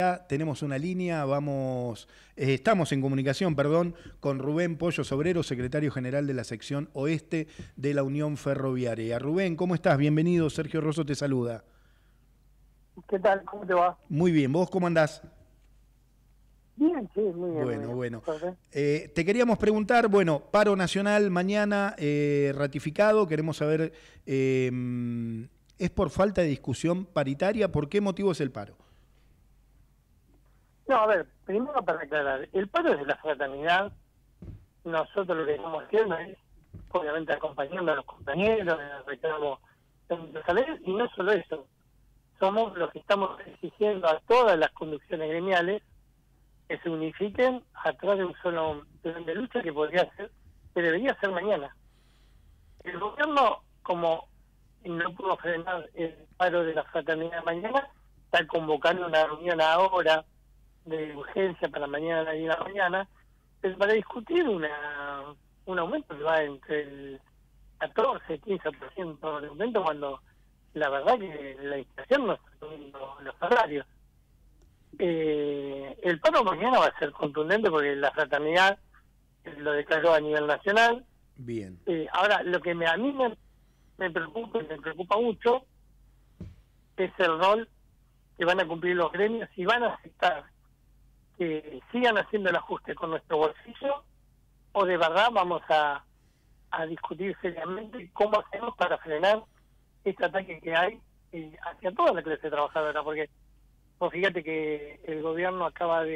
Tenemos una línea, estamos en comunicación, perdón, con Rubén Pollo Sobrero, secretario general de la sección oeste de la Unión Ferroviaria. Rubén, ¿cómo estás? Bienvenido, Sergio Rosso te saluda. ¿Qué tal? ¿Cómo te va? Muy bien, ¿vos cómo andás? Bien, sí, muy bien. Bueno, muy bien. bueno. Te queríamos preguntar, bueno, paro nacional mañana ratificado, queremos saber, ¿es por falta de discusión paritaria? ¿Por qué motivo es el paro? No, a ver, primero para aclarar, el paro es de la fraternidad. Nosotros lo que estamos haciendo es, obviamente, acompañando a los compañeros en el reclamo de salarios, y no solo eso, somos los que estamos exigiendo a todas las conducciones gremiales que se unifiquen atrás de un solo plan de lucha que debería ser mañana. El gobierno, como no pudo frenar el paro de la fraternidad mañana, está convocando una reunión ahora de urgencia para mañana a las 10 de la mañana, pero para discutir un aumento que va entre el 14 y 15% de aumento, cuando la verdad que la inflación no está subiendo los salarios. El paro mañana va a ser contundente porque la fraternidad lo declaró a nivel nacional. Bien. Ahora, lo que a mí me preocupa y me preocupa mucho es el rol que van a cumplir los gremios, y van a aceptar que sigan haciendo el ajuste con nuestro bolsillo, o de verdad vamos a discutir seriamente cómo hacemos para frenar este ataque que hay hacia toda la clase trabajadora, porque vos fíjate que el gobierno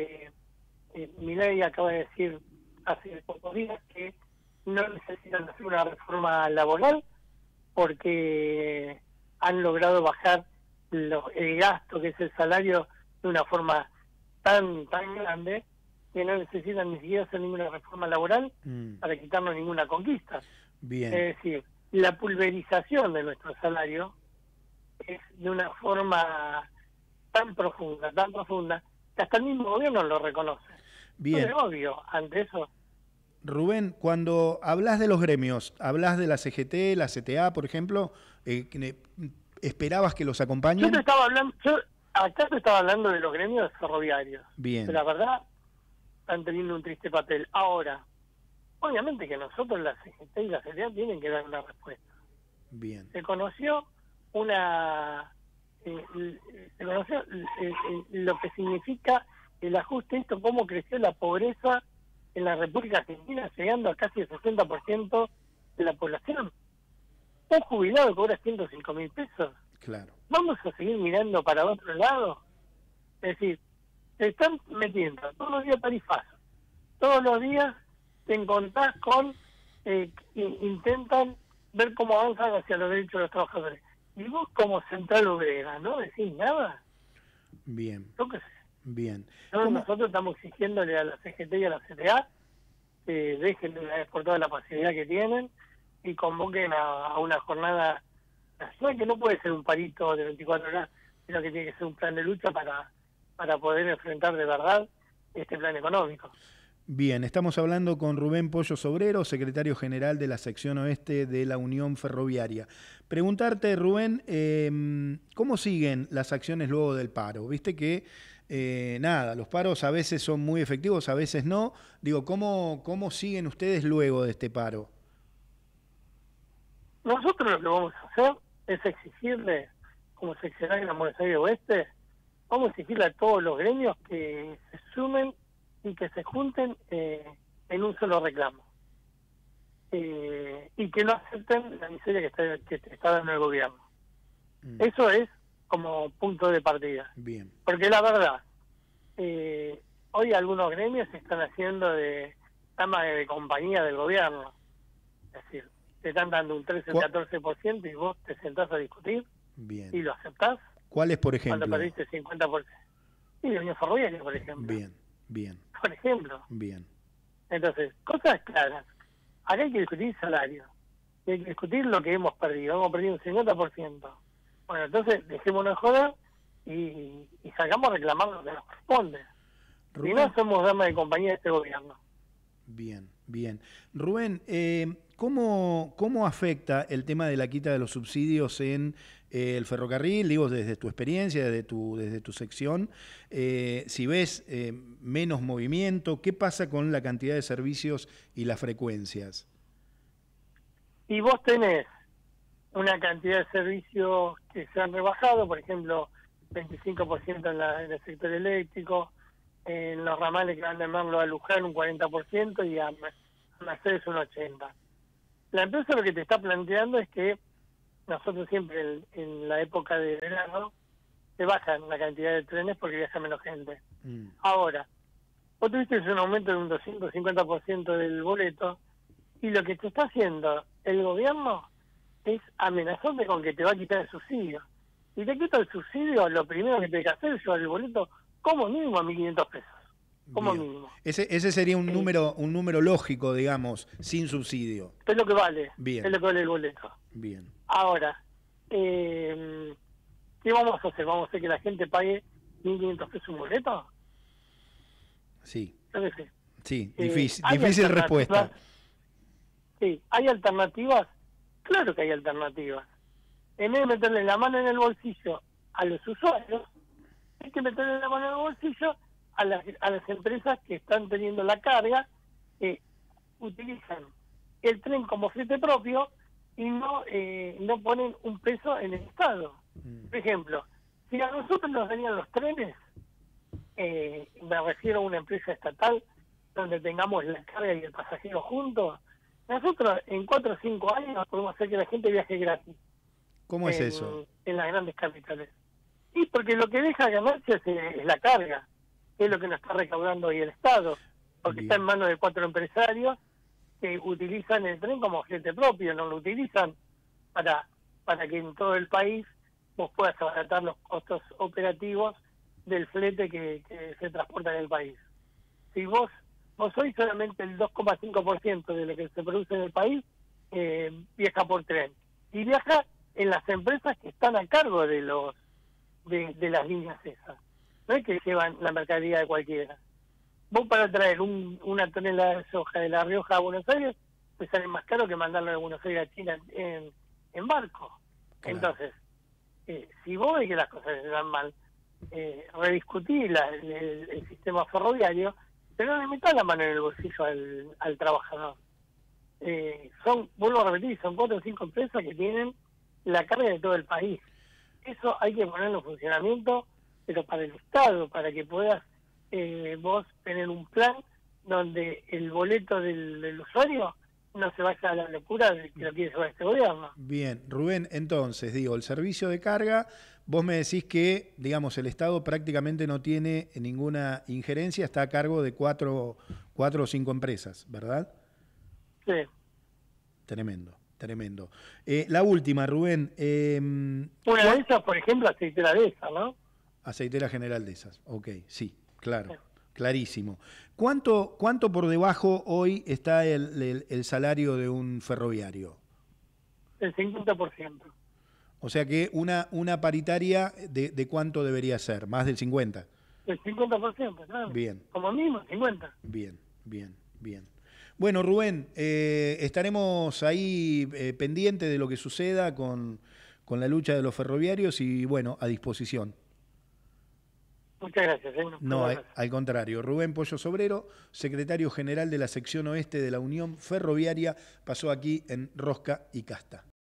Milei acaba de decir hace pocos días que no necesitan hacer una reforma laboral porque han logrado bajar el gasto, que es el salario, de una forma tan grande que no necesitan ni siquiera hacer ninguna reforma laboral para quitarnos ninguna conquista. Bien. Es decir, la pulverización de nuestro salario es de una forma tan profunda, que hasta el mismo gobierno lo reconoce. Bien. Es obvio, ante eso. Rubén, cuando hablas de los gremios, hablas de la CGT, la CTA, por ejemplo, ¿esperabas que los acompañen? Acá te estaba hablando de los gremios ferroviarios. Bien. Que la verdad están teniendo un triste papel. Ahora, obviamente que nosotros, la CGT y la CTA, tienen que dar una respuesta. Bien. Se conoció lo que significa el ajuste, esto, cómo creció la pobreza en la República Argentina, llegando a casi el 60% de la población. Un jubilado cobra 105.000 pesos. Claro. ¿Vamos a seguir mirando para otro lado? Es decir, se están metiendo todos los días tarifazos. Todos los días te encontrás con intentan ver cómo avanzan hacia los derechos de los trabajadores. Y vos, como central obrera, ¿no decís nada? Bien. Yo qué sé. Bien. Nosotros estamos exigiéndole a la CGT y a la CTA que dejen de una vez por todas la pasividad que tienen y convoquen a una jornada nacional, que no puede ser un parito de 24 horas, sino que tiene que ser un plan de lucha para poder enfrentar de verdad este plan económico. Bien, estamos hablando con Rubén Pollo Sobrero, secretario general de la sección oeste de la Unión Ferroviaria. Preguntarte, Rubén, ¿cómo siguen las acciones luego del paro? Viste que, los paros a veces son muy efectivos, a veces no. Digo, ¿cómo siguen ustedes luego de este paro? Nosotros lo que vamos a hacer es exigirle, como seccional en la Buenos Aires Oeste, vamos a exigirle a todos los gremios que se sumen y que se junten en un solo reclamo, y que no acepten la miseria que te está dando el gobierno. Eso es como punto de partida. Bien. Porque la verdad, hoy algunos gremios se están haciendo de dama de compañía del gobierno. Es decir, te están dando un 13 o 14% y vos te sentás a discutir. Bien. Y lo aceptás. ¿Cuáles, por ejemplo? Cuando perdiste 50%. Y la Unión Ferroviaria, por ejemplo. Bien. Por ejemplo. Bien. Entonces, cosas claras. Acá hay que discutir salario. Y hay que discutir lo que hemos perdido. Hemos perdido un 50%. Bueno, entonces dejémonos joder y salgamos a reclamar lo que nos corresponde. Si no, somos damas de compañía de este gobierno. Bien. Rubén, ¿cómo afecta el tema de la quita de los subsidios en el ferrocarril, digo, desde tu experiencia, desde tu sección, si ves menos movimiento, ¿qué pasa con la cantidad de servicios y las frecuencias? Y vos tenés una cantidad de servicios que se han rebajado, por ejemplo, 25% en el sector eléctrico, en los ramales que van de Merlo a Luján un 40% y a Mercedes un 80%. La empresa lo que te está planteando es que nosotros siempre en la época de verano se bajan la cantidad de trenes porque viaja menos gente. Ahora, vos tuviste un aumento de un 250% del boleto y lo que te está haciendo el gobierno es amenazarte con que te va a quitar el subsidio. Si te quita el subsidio, lo primero que te hay que hacer es llevar el boleto como mínimo a 1.500 pesos. Como Bien. mínimo. Ese sería un número lógico, digamos, sin subsidio. Es lo que vale. Bien. Es lo que vale el boleto. Bien. Ahora, ¿qué vamos a hacer? ¿Vamos a hacer que la gente pague 1.500 pesos un boleto? Sí. Yo qué sé. Sí, difícil respuesta. Sí, ¿hay alternativas? Claro que hay alternativas. En vez de meterle la mano en el bolsillo a los usuarios, hay que meterle la mano en el bolsillo a las empresas que están teniendo la carga, que utilizan el tren como flete propio y no ponen un peso en el Estado. Por ejemplo, si a nosotros nos venían los trenes, me refiero a una empresa estatal donde tengamos la carga y el pasajero juntos, nosotros en 4 o 5 años podemos hacer que la gente viaje gratis. ¿Cómo es eso? En las grandes capitales. Y porque lo que deja ganancias es la carga, que es lo que nos está recaudando hoy el Estado, porque Bien. está en manos de 4 empresarios que utilizan el tren como flete propio, no lo utilizan para que en todo el país vos puedas abaratar los costos operativos del flete que se transporta en el país. Si vos hoy solamente el 2,5% de lo que se produce en el país viaja por tren, y viaja en las empresas que están a cargo de las líneas esas. No es que llevan la mercadería de cualquiera. Vos para traer una tonelada de soja de La Rioja a Buenos Aires, te sale más caro que mandarlo de Buenos Aires a China en barco. Claro. Entonces, si vos ves que las cosas se dan mal, rediscutir el sistema ferroviario, pero no le metas la mano en el bolsillo al trabajador. Vuelvo a repetir, son 4 o 5 empresas que tienen la carga de todo el país. Eso hay que ponerlo en funcionamiento, pero para el Estado, para que puedas vos tener un plan donde el boleto del usuario no se vaya a la locura de que lo quiere llevar este gobierno. Bien, Rubén, entonces, el servicio de carga, vos me decís que, digamos, el Estado prácticamente no tiene ninguna injerencia, está a cargo de 4 o 5 empresas, ¿verdad? Sí. Tremendo. La última, Rubén. Una de esas, por ejemplo, Aceitera de esa, ¿no? Aceitera General de esas, ok, sí, claro, sí. Clarísimo. ¿Cuánto por debajo hoy está el salario de un ferroviario? El 50%. O sea que una paritaria de ¿cuánto debería ser? ¿Más del 50%? El 50%, claro. Bien. Como mínimo, 50%. Bien. Bueno, Rubén, estaremos ahí pendientes de lo que suceda con la lucha de los ferroviarios y, bueno, a disposición. Muchas gracias. No, al contrario. Rubén Pollo Sobrero, secretario general de la sección oeste de la Unión Ferroviaria, pasó aquí en Rosca y Casta.